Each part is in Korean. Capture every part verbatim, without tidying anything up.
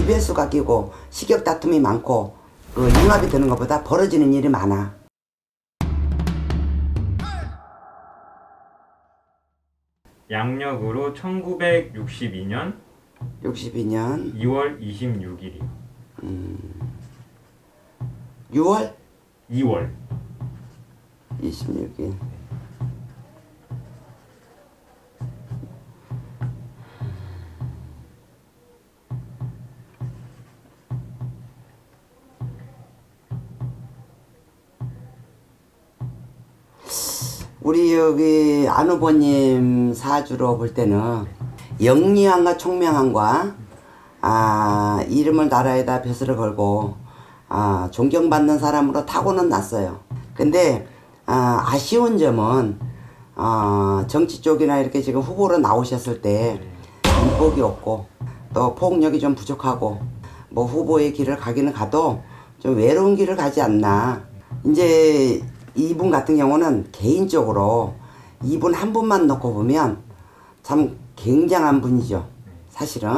이배수가 끼고 식욕 다툼이 많고 그 융합이 되는 것보다 벌어지는 일이 많아. 양력으로 천구백육십이 년 육십이 년 이월 이십육일이요. 음, 유월 이월 이십육일. 우리 여기 안 후보님 사주로 볼 때는 영리함과 총명함과 아, 이름을 나라에다 벼슬을 걸고 아, 존경받는 사람으로 타고는 났어요. 근데 아, 아쉬운 점은 아, 정치 쪽이나 이렇게 지금 후보로 나오셨을 때 인복이 없고 또 폭력이 좀 부족하고 뭐 후보의 길을 가기는 가도 좀 외로운 길을 가지 않나. 이제 이분 같은 경우는 개인적으로 이분 한 분만 놓고 보면 참 굉장한 분이죠, 사실은.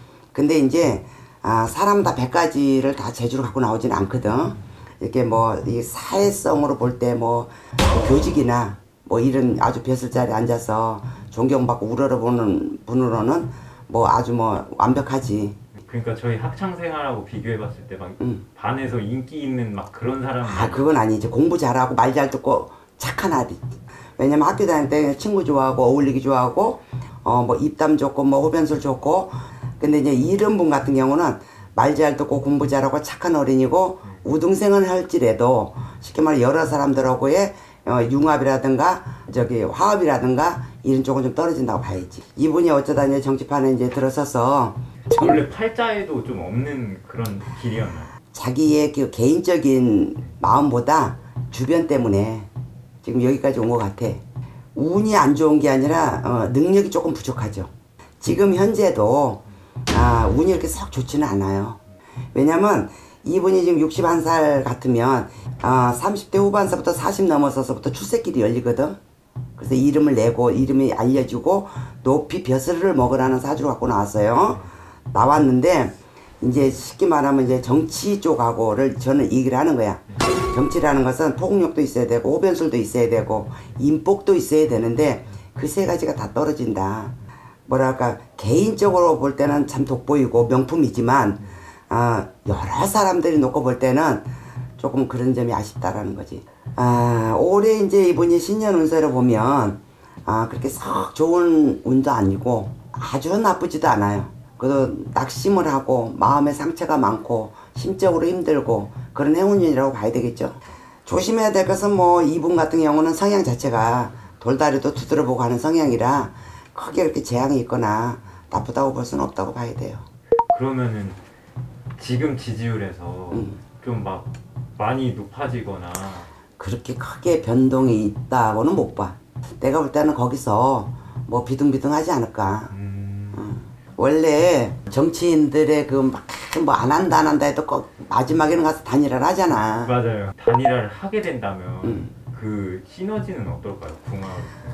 근데 이제 아, 사람 다 백 가지를 다 재주로 갖고 나오지는 않거든. 이렇게 뭐 이 사회성으로 볼 때 뭐 교직이나 뭐 이런 아주 벼슬 자리에 앉아서 존경받고 우러러보는 분으로는 뭐 아주 뭐 완벽하지. 그러니까 저희 학창 생활하고 비교해봤을 때 막 응. 반에서 인기 있는 막 그런 사람. 아, 그건 아니지. 공부 잘하고 말 잘 듣고 착한 아들. 왜냐면 학교 다닐 때 친구 좋아하고 어울리기 좋아하고 어 뭐 입담 좋고 뭐 흡연술 좋고. 근데 이제 이런 분 같은 경우는 말 잘 듣고 공부 잘하고 착한 어린이고 우등생은 할지라도 쉽게 말해 여러 사람들하고의 어, 융합이라든가 저기 화합이라든가 이런 쪽은 좀 떨어진다고 봐야지. 이분이 어쩌다 이제 정치판에 이제 들어서서 원래 팔자에도 좀 없는 그런 길이었나요? 자기의 그 개인적인 마음보다 주변 때문에 지금 여기까지 온 것 같아. 운이 안 좋은 게 아니라 어, 능력이 조금 부족하죠. 지금 현재도 아, 운이 이렇게 썩 좋지는 않아요. 왜냐면 이분이 지금 육십일 살 같으면 아, 삼십 대 후반서부터 사십 넘어서서부터 출세길이 열리거든. 그래서 이름을 내고 이름이 알려지고 높이 벼슬을 먹으라는 사주를 갖고 나왔어요. 나왔는데 이제 쉽게 말하면 이제 정치 쪽하고를 저는 얘기를 하는 거야. 정치라는 것은 폭력도 있어야 되고 호변술도 있어야 되고 인복도 있어야 되는데 그 세 가지가 다 떨어진다. 뭐랄까 개인적으로 볼 때는 참 돋보이고 명품이지만 아, 여러 사람들이 놓고 볼 때는 조금 그런 점이 아쉽다라는 거지. 아, 올해 이제 이분이 신년 운세를 보면 아, 그렇게 썩 좋은 운도 아니고 아주 나쁘지도 않아요. 그래도 낙심을 하고 마음에 상처가 많고 심적으로 힘들고 그런 행운이라고 봐야 되겠죠. 조심해야 될 것은 뭐 이분 같은 경우는 성향 자체가 돌다리도 두드려보고 하는 성향이라 크게 이렇게 재앙이 있거나 나쁘다고 볼 수는 없다고 봐야 돼요. 그러면은 지금 지지율에서 음. 좀 막 많이 높아지거나 그렇게 크게 변동이 있다고는 못 봐. 내가 볼 때는 거기서 뭐 비등비등하지 않을까. 음... 음. 원래 정치인들의 그 막 뭐 안 한다 안 한다 해도 꼭 마지막에는 가서 단일화를 하잖아. 맞아요. 단일화를 하게 된다면 음. 그 시너지는 어떨까요? 궁합.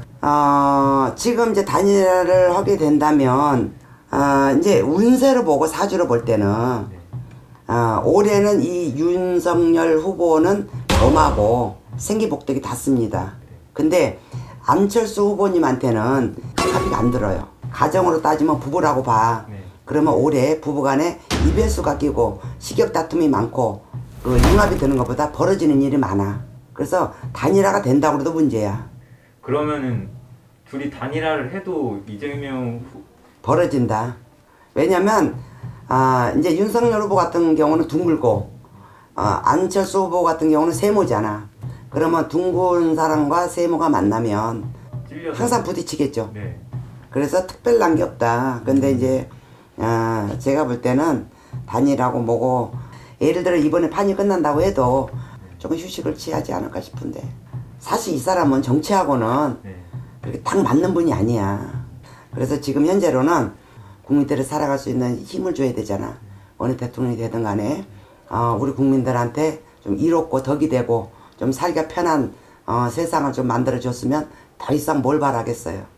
어, 지금 이제 단일화를 하게 된다면 어, 이제 운세를 보고 사주를 볼 때는 네. 어, 올해는 이 윤석열 후보는 범하고 생기복덕이 닿습니다. 근데 안철수 후보님한테는 합의가 안 들어요. 가정으로 따지면 부부라고 봐. 네. 그러면 올해 부부간에 이별수가 끼고 식욕 다툼이 많고 그 융합이 되는 것보다 벌어지는 일이 많아. 그래서 단일화가 된다고 해도 문제야. 그러면은 둘이 단일화를 해도 이재명 후... 벌어진다. 왜냐면 아, 이제 윤석열 후보 같은 경우는 둥글고 어, 안철수 후보 같은 경우는 세모잖아. 그러면 둥근 사람과 세모가 만나면 찔려서... 항상 부딪히겠죠. 네. 그래서 특별한 게 없다. 근데 이제 아, 제가 볼 때는 단일하고 뭐고 예를 들어 이번에 판이 끝난다고 해도 조금 휴식을 취하지 않을까 싶은데 사실 이 사람은 정치하고는 네. 그렇게 딱 맞는 분이 아니야. 그래서 지금 현재로는 국민들이 살아갈 수 있는 힘을 줘야 되잖아. 어느 대통령이 되든 간에 어, 우리 국민들한테 좀 이롭고 덕이 되고 좀 살기가 편한 어, 세상을 좀 만들어줬으면 더 이상 뭘 바라겠어요.